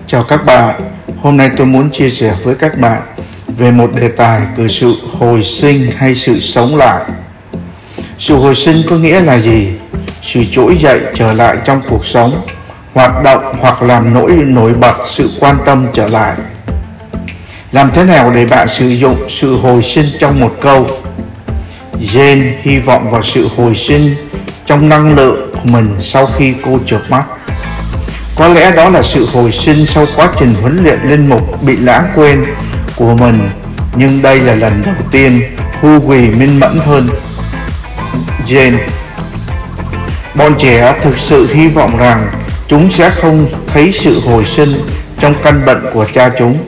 Chào các bạn, hôm nay tôi muốn chia sẻ với các bạn về một đề tài từ sự hồi sinh hay sự sống lại. Sự hồi sinh có nghĩa là gì? Sự trỗi dậy trở lại trong cuộc sống, hoạt động hoặc làm nổi bật sự quan tâm trở lại. Làm thế nào để bạn sử dụng sự hồi sinh trong một câu? Jane hy vọng vào sự hồi sinh trong năng lượng của mình sau khi cô chợp mắt. Có lẽ đó là sự hồi sinh sau quá trình huấn luyện linh mục bị lãng quên của mình, nhưng đây là lần đầu tiên Hughie minh mẫn hơn Jane. Bọn trẻ thực sự hy vọng rằng chúng sẽ không thấy sự hồi sinh trong căn bệnh của cha chúng.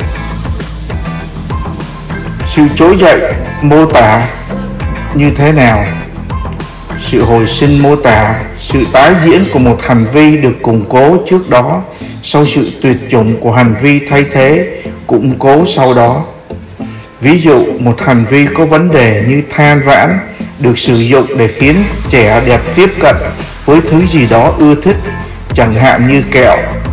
Sự trỗi dậy mô tả như thế nào? Sự hồi sinh mô tả sự tái diễn của một hành vi được củng cố trước đó sau sự tuyệt chủng của hành vi thay thế củng cố sau đó. Ví dụ, một hành vi có vấn đề như than vãn được sử dụng để khiến trẻ đẹp tiếp cận với thứ gì đó ưa thích, chẳng hạn như kẹo.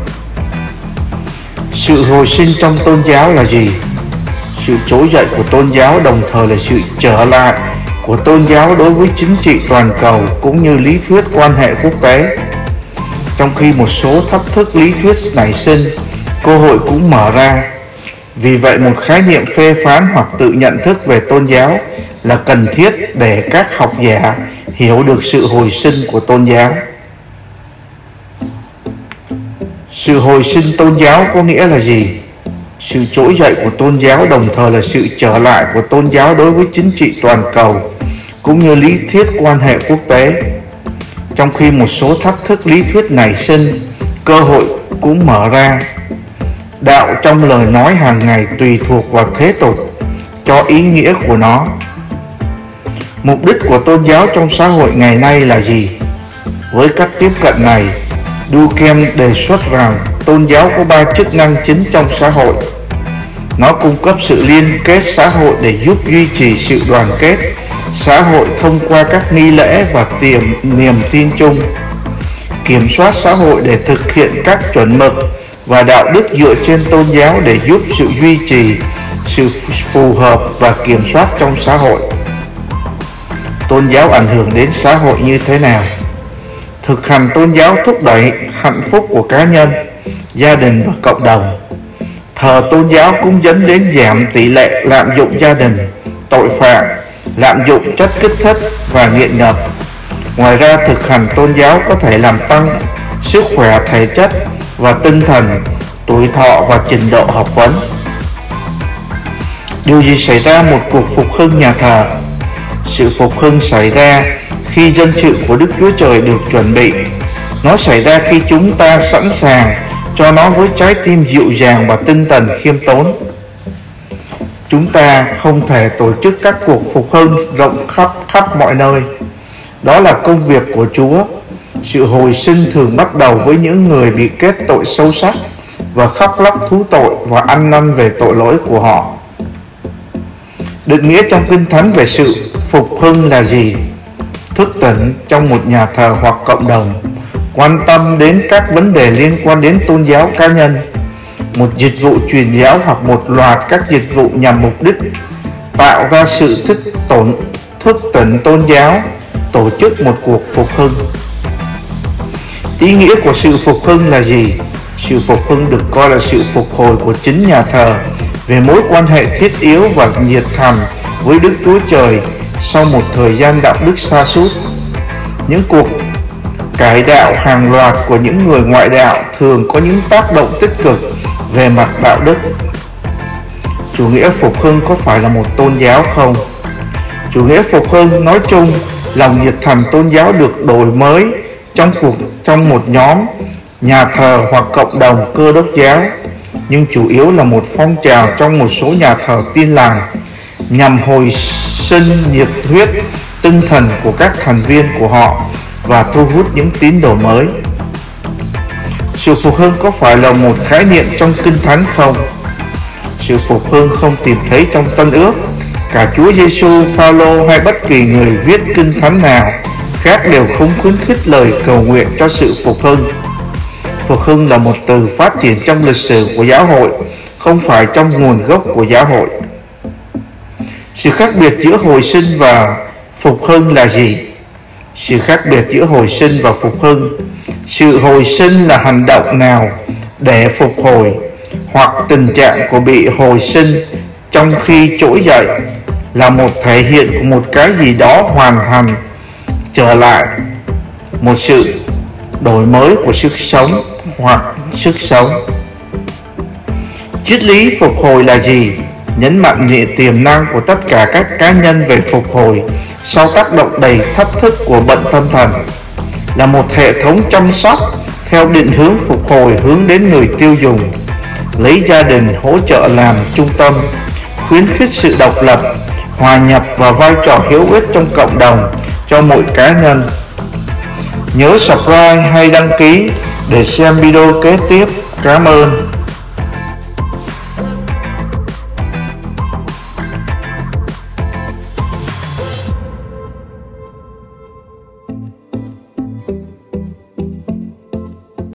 Sự hồi sinh trong tôn giáo là gì? Sự trỗi dậy của tôn giáo đồng thời là sự trở lại của tôn giáo đối với chính trị toàn cầu cũng như lý thuyết quan hệ quốc tế. Trong khi một số thách thức lý thuyết nảy sinh, cơ hội cũng mở ra. Vì vậy, một khái niệm phê phán hoặc tự nhận thức về tôn giáo là cần thiết để các học giả hiểu được sự hồi sinh của tôn giáo. Sự hồi sinh tôn giáo có nghĩa là gì? Sự trỗi dậy của tôn giáo đồng thời là sự trở lại của tôn giáo đối với chính trị toàn cầu cũng như lý thuyết quan hệ quốc tế. Trong khi một số thách thức lý thuyết nảy sinh, cơ hội cũng mở ra. Đạo trong lời nói hàng ngày tùy thuộc vào thế tục cho ý nghĩa của nó. Mục đích của tôn giáo trong xã hội ngày nay là gì? Với cách tiếp cận này, Durkheim đề xuất rằng tôn giáo có 3 chức năng chính trong xã hội. Nó cung cấp sự liên kết xã hội để giúp duy trì sự đoàn kết xã hội thông qua các nghi lễ và niềm tin chung, kiểm soát xã hội để thực hiện các chuẩn mực và đạo đức dựa trên tôn giáo để giúp sự duy trì sự phù hợp và kiểm soát trong xã hội. Tôn giáo ảnh hưởng đến xã hội như thế nào? Thực hành tôn giáo thúc đẩy hạnh phúc của cá nhân, gia đình và cộng đồng. Thờ tôn giáo cũng dẫn đến giảm tỷ lệ lạm dụng gia đình, tội phạm, lạm dụng chất kích thích và nghiện ngập. Ngoài ra, thực hành tôn giáo có thể làm tăng sức khỏe thể chất và tinh thần, tuổi thọ và trình độ học vấn. Điều gì xảy ra một cuộc phục hưng nhà thờ? Sự phục hưng xảy ra khi dân sự của Đức Chúa Trời được chuẩn bị. Nó xảy ra khi chúng ta sẵn sàng cho nó với trái tim dịu dàng và tinh thần khiêm tốn. Chúng ta không thể tổ chức các cuộc phục hưng rộng khắp mọi nơi. Đó là công việc của Chúa. Sự hồi sinh thường bắt đầu với những người bị kết tội sâu sắc và khóc lóc thú tội và ăn năn về tội lỗi của họ. Định nghĩa trong Kinh Thánh về sự phục hưng là gì? Thức tỉnh trong một nhà thờ hoặc cộng đồng, quan tâm đến các vấn đề liên quan đến tôn giáo cá nhân, một dịch vụ truyền giáo hoặc một loạt các dịch vụ nhằm mục đích tạo ra sự thức tỉnh tôn giáo, tổ chức một cuộc phục hưng. Ý nghĩa của sự phục hưng là gì? Sự phục hưng được coi là sự phục hồi của chính nhà thờ về mối quan hệ thiết yếu và nhiệt thành với Đức Chúa Trời sau một thời gian đạo đức sa sút. Những cuộc cải đạo hàng loạt của những người ngoại đạo thường có những tác động tích cực về mặt đạo đức. Chủ nghĩa phục hưng có phải là một tôn giáo không? Chủ nghĩa phục hưng nói chung, lòng nhiệt thành tôn giáo được đổi mới trong một nhóm, nhà thờ hoặc cộng đồng Cơ đốc giáo, nhưng chủ yếu là một phong trào trong một số nhà thờ Tin lành nhằm hồi sinh nhiệt huyết tinh thần của các thành viên của họ và thu hút những tín đồ mới. Sự phục hưng có phải là một khái niệm trong Kinh Thánh không? Sự phục hưng không tìm thấy trong Tân Ước. Cả Chúa Giêsu, Phaolô hay bất kỳ người viết Kinh Thánh nào khác đều không khuyến khích lời cầu nguyện cho sự phục hưng. Phục hưng là một từ phát triển trong lịch sử của giáo hội, không phải trong nguồn gốc của giáo hội. Sự khác biệt giữa hồi sinh và phục hưng là gì? Sự khác biệt giữa hồi sinh và phục hưng. Sự hồi sinh là hành động nào để phục hồi, hoặc tình trạng của bị hồi sinh trong khi trỗi dậy là một thể hiện của một cái gì đó hoàn thành trở lại, một sự đổi mới của sức sống hoặc sức sống. Triết lý phục hồi là gì? Nhấn mạnh về tiềm năng của tất cả các cá nhân về phục hồi sau tác động đầy thách thức của bệnh tâm thần, là một hệ thống chăm sóc theo định hướng phục hồi hướng đến người tiêu dùng, lấy gia đình hỗ trợ làm trung tâm, khuyến khích sự độc lập, hòa nhập và vai trò hữu ích trong cộng đồng cho mỗi cá nhân. Nhớ subscribe hay đăng ký để xem video kế tiếp. Cảm ơn.